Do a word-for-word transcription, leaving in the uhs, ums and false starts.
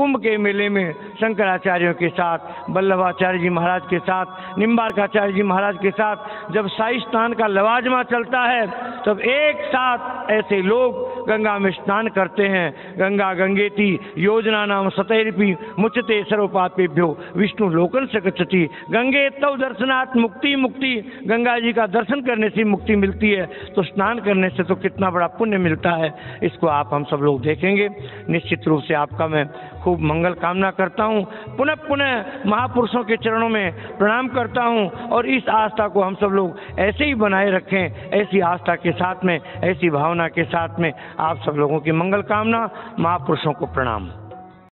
कुंभ के मेले में शंकराचार्यों के साथ, वल्लभाचार्य जी महाराज के साथ, निम्बार्काचार्य जी महाराज के साथ जब शाही स्नान का लवाजमा चलता है, तब एक साथ ऐसे लोग गंगा में स्नान करते हैं। गंगा गंगेति योजना नाम सतैरपि मुच्यते सर्वपापेभ्यो विष्णु लोकन स गच्छति। गंगे तव दर्शनात् मुक्ति मुक्ति, गंगा जी का दर्शन करने से मुक्ति मिलती है, तो स्नान करने से तो कितना बड़ा पुण्य मिलता है। इसको आप हम सब लोग देखेंगे। निश्चित रूप से आपका मैं खूब मंगल कामना करता हूँ। पुनः पुनः महापुरुषों के चरणों में प्रणाम करता हूँ और इस आस्था को हम सब लोग ऐसे ही बनाए रखें। ऐसी आस्था के साथ में, ऐसी भावना के साथ में आप सब लोगों की मंगल कामना। महापुरुषों को प्रणाम।